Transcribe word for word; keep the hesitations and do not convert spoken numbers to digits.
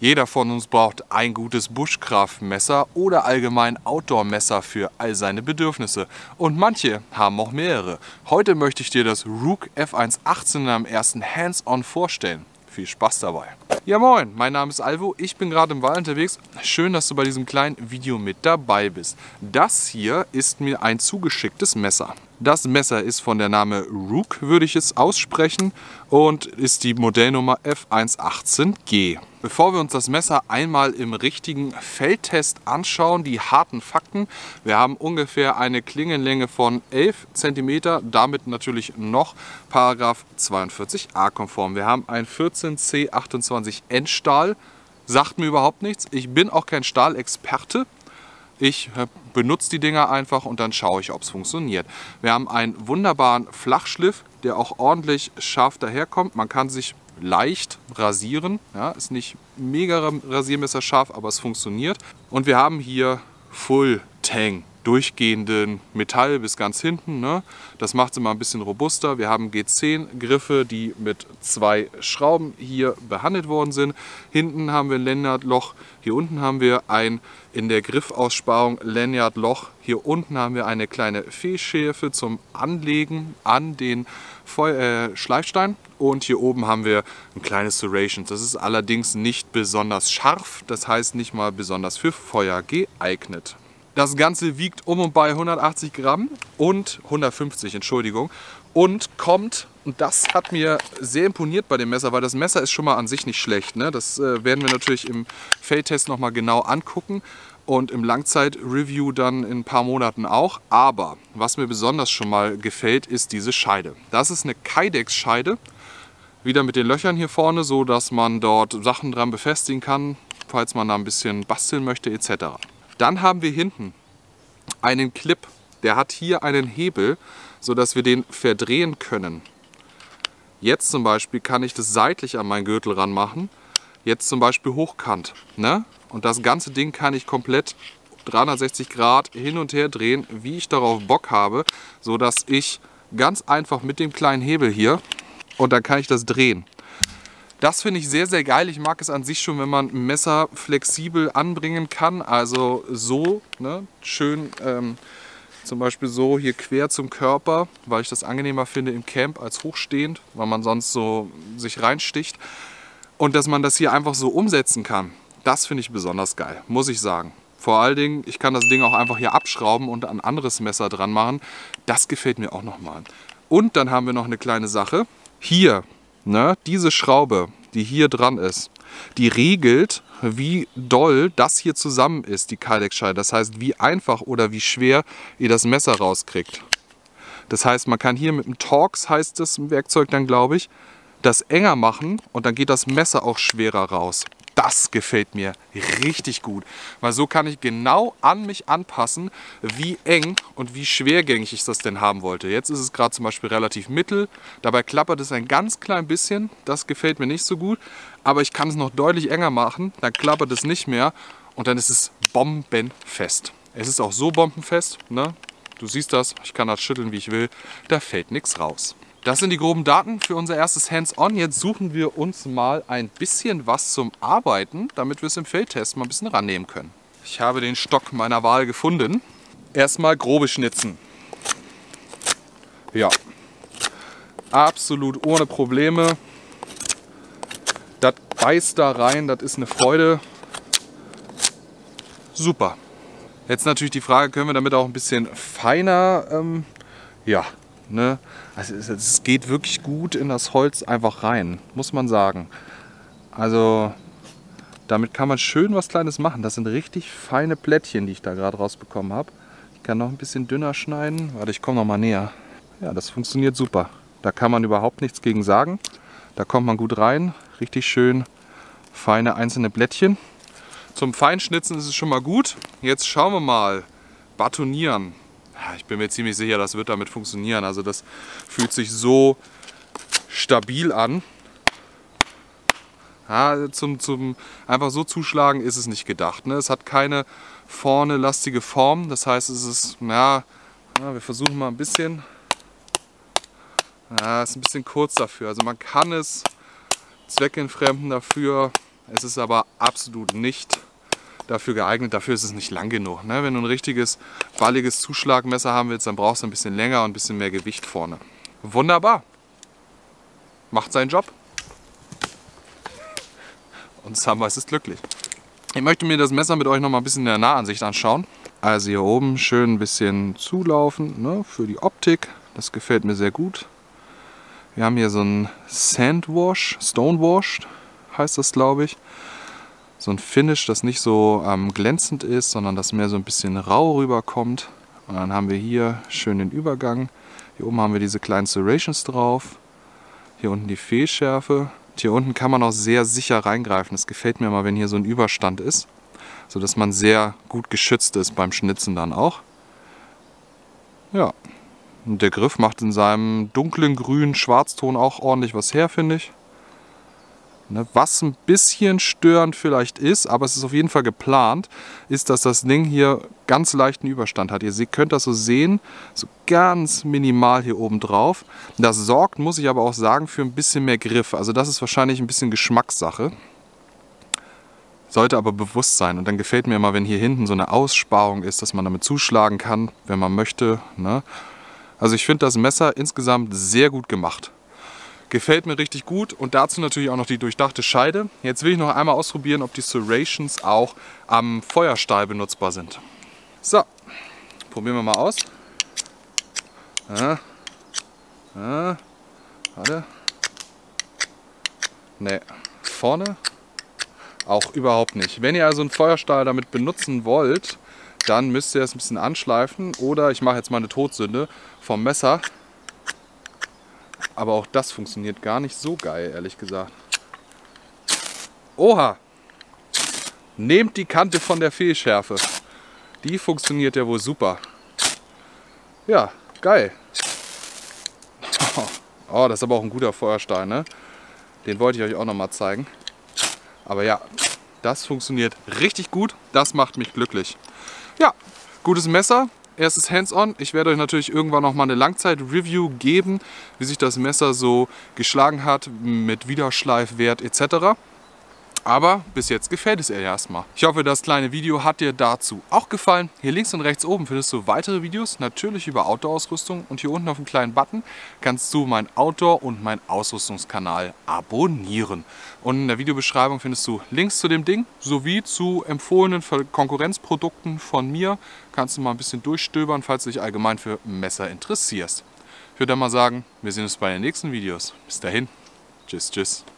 Jeder von uns braucht ein gutes Bushcraft-Messer oder allgemein Outdoor-Messer für all seine Bedürfnisse. Und manche haben auch mehrere. Heute möchte ich dir das Rook F eins achtzehn am ersten Hands-on vorstellen. Viel Spaß dabei. Ja moin, mein Name ist Alvo, ich bin gerade im Wald unterwegs. Schön, dass du bei diesem kleinen Video mit dabei bist. Das hier ist mir ein zugeschicktes Messer. Das Messer ist von der Name Rook, würde ich es aussprechen, und ist die Modellnummer F eins achtzehn G. Bevor wir uns das Messer einmal im richtigen Feldtest anschauen, die harten Fakten. Wir haben ungefähr eine Klingenlänge von elf Zentimeter, damit natürlich noch Paragraph zweiundvierzig a konform. Wir haben ein vierzehn C achtundzwanzig Endstahl, sagt mir überhaupt nichts. Ich bin auch kein Stahlexperte. Ich benutze die Dinger einfach und dann schaue ich, ob es funktioniert. Wir haben einen wunderbaren Flachschliff, der auch ordentlich scharf daherkommt. Man kann sich leicht rasieren. Ja, ist nicht mega Rasiermesser scharf, aber es funktioniert. Und wir haben hier Full Tang, durchgehenden Metall bis ganz hinten. Ne? Das macht es immer ein bisschen robuster. Wir haben G zehn Griffe, die mit zwei Schrauben hier behandelt worden sind. Hinten haben wir ein Lanyardloch. Hier unten haben wir ein in der Griffaussparung Lanyardloch. Hier unten haben wir eine kleine Fehlschärfe zum Anlegen an den Feu äh, Schleifstein. Und hier oben haben wir ein kleines Serrations. Das ist allerdings nicht besonders scharf. Das heißt nicht mal besonders für Feuer geeignet. Das Ganze wiegt um und bei hundertachtzig Gramm und hundertfünfzig, Entschuldigung, und kommt, und das hat mir sehr imponiert bei dem Messer, weil das Messer ist schon mal an sich nicht schlecht. Ne? Das äh, werden wir natürlich im Feldtest nochmal genau angucken und im Langzeit-Review dann in ein paar Monaten auch. Aber was mir besonders schon mal gefällt, ist diese Scheide. Das ist eine Kydex-Scheide, wieder mit den Löchern hier vorne, so dass man dort Sachen dran befestigen kann, falls man da ein bisschen basteln möchte et cetera. Dann haben wir hinten einen Clip, der hat hier einen Hebel, sodass wir den verdrehen können. Jetzt zum Beispiel kann ich das seitlich an meinen Gürtel ranmachen, jetzt zum Beispiel hochkant. Ne? Und das ganze Ding kann ich komplett dreihundertsechzig Grad hin und her drehen, wie ich darauf Bock habe, sodass ich ganz einfach mit dem kleinen Hebel hier, und dann kann ich das drehen. Das finde ich sehr, sehr geil. Ich mag es an sich schon, wenn man ein Messer flexibel anbringen kann. Also so, ne, schön ähm, zum Beispiel so hier quer zum Körper, weil ich das angenehmer finde im Camp als hochstehend, weil man sonst so sich reinsticht. Und dass man das hier einfach so umsetzen kann, das finde ich besonders geil, muss ich sagen. Vor allen Dingen, ich kann das Ding auch einfach hier abschrauben und ein anderes Messer dran machen. Das gefällt mir auch nochmal. Und dann haben wir noch eine kleine Sache. Hier. Ne, diese Schraube, die hier dran ist, die regelt, wie doll das hier zusammen ist, die Kydex-Scheide. Das heißt, wie einfach oder wie schwer ihr das Messer rauskriegt. Das heißt, man kann hier mit dem Torx, heißt das Werkzeug dann, glaube ich, das enger machen und dann geht das Messer auch schwerer raus. Das gefällt mir richtig gut, weil so kann ich genau an mich anpassen, wie eng und wie schwergängig ich das denn haben wollte. Jetzt ist es gerade zum Beispiel relativ mittel, dabei klappert es ein ganz klein bisschen, das gefällt mir nicht so gut, aber ich kann es noch deutlich enger machen, dann klappert es nicht mehr und dann ist es bombenfest. Es ist auch so bombenfest, ne? Du siehst das, ich kann das schütteln wie ich will, da fällt nichts raus. Das sind die groben Daten für unser erstes Hands-on. Jetzt suchen wir uns mal ein bisschen was zum Arbeiten, damit wir es im Feldtest mal ein bisschen rannehmen können. Ich habe den Stock meiner Wahl gefunden. Erstmal grobe Schnitzen. Ja, absolut ohne Probleme. Das beißt da rein, das ist eine Freude. Super. Jetzt natürlich die Frage, können wir damit auch ein bisschen feiner, ähm, ja, ne? Also es, es geht wirklich gut in das Holz einfach rein, muss man sagen. Also damit kann man schön was Kleines machen. Das sind richtig feine Plättchen, die ich da gerade rausbekommen habe. Ich kann noch ein bisschen dünner schneiden. Warte, ich komme noch mal näher. Ja, das funktioniert super. Da kann man überhaupt nichts gegen sagen. Da kommt man gut rein. Richtig schön feine einzelne Blättchen. Zum Feinschnitzen ist es schon mal gut. Jetzt schauen wir mal. Batonieren. Ich bin mir ziemlich sicher, das wird damit funktionieren. Also das fühlt sich so stabil an. Ja, zum, zum einfach so zuschlagen ist es nicht gedacht. Ne? Es hat keine vorne lastige Form. Das heißt, es ist, ja, ja wir versuchen mal ein bisschen. Ja, ist ein bisschen kurz dafür. Also man kann es zweckentfremden dafür Es ist aber absolut nicht dafür geeignet, dafür ist es nicht lang genug. Ne? Wenn du ein richtiges, balliges Zuschlagmesser haben willst, dann brauchst du ein bisschen länger und ein bisschen mehr Gewicht vorne. Wunderbar. Macht seinen Job. Und Samwise ist glücklich. Ich möchte mir das Messer mit euch noch mal ein bisschen in der Nahansicht anschauen. Also hier oben schön ein bisschen zulaufen, ne, für die Optik. Das gefällt mir sehr gut. Wir haben hier so ein Sandwash, Stonewash heißt das, glaube ich. So ein Finish, das nicht so ähm, glänzend ist, sondern das mehr so ein bisschen rau rüberkommt. Und dann haben wir hier schön den Übergang. Hier oben haben wir diese kleinen Serrations drauf. Hier unten die Fehlschärfe. Hier unten kann man auch sehr sicher reingreifen. Das gefällt mir immer, wenn hier so ein Überstand ist, sodass man sehr gut geschützt ist beim Schnitzen dann auch. Ja, und der Griff macht in seinem dunklen grünen Schwarzton auch ordentlich was her, finde ich. Ne, was ein bisschen störend vielleicht ist, aber es ist auf jeden Fall geplant, ist, dass das Ding hier ganz leichten Überstand hat. Ihr könnt das so sehen, so ganz minimal hier oben drauf. Das sorgt, muss ich aber auch sagen, für ein bisschen mehr Griff. Also das ist wahrscheinlich ein bisschen Geschmackssache. Sollte aber bewusst sein. Und dann gefällt mir immer, wenn hier hinten so eine Aussparung ist, dass man damit zuschlagen kann, wenn man möchte. Ne? Also ich finde das Messer insgesamt sehr gut gemacht. Gefällt mir richtig gut und dazu natürlich auch noch die durchdachte Scheide. Jetzt will ich noch einmal ausprobieren, ob die Serrations auch am Feuerstahl benutzbar sind. So, probieren wir mal aus. Ja. Ja. Warte. Ne, vorne auch überhaupt nicht. Wenn ihr also einen Feuerstahl damit benutzen wollt, dann müsst ihr es ein bisschen anschleifen oder ich mache jetzt mal eine Todsünde vom Messer. Aber auch das funktioniert gar nicht so geil, ehrlich gesagt. Oha! Nehmt die Kante von der Fehlschärfe. Die funktioniert ja wohl super. Ja, geil. Oh, das ist aber auch ein guter Feuerstahl, ne? Den wollte ich euch auch noch mal zeigen. Aber ja, das funktioniert richtig gut. Das macht mich glücklich. Ja, gutes Messer. Erstes Hands-on. Ich werde euch natürlich irgendwann noch mal eine Langzeit-Review geben, wie sich das Messer so geschlagen hat mit Wiederschleifwert et cetera. Aber bis jetzt gefällt es ihr erstmal. Ich hoffe, das kleine Video hat dir dazu auch gefallen. Hier links und rechts oben findest du weitere Videos, natürlich über Outdoor-Ausrüstung. Und hier unten auf dem kleinen Button kannst du meinen Outdoor- und meinen Ausrüstungskanal abonnieren. Und in der Videobeschreibung findest du Links zu dem Ding, sowie zu empfohlenen Konkurrenzprodukten von mir. Kannst du mal ein bisschen durchstöbern, falls du dich allgemein für Messer interessierst. Ich würde dann mal sagen, wir sehen uns bei den nächsten Videos. Bis dahin. Tschüss, tschüss.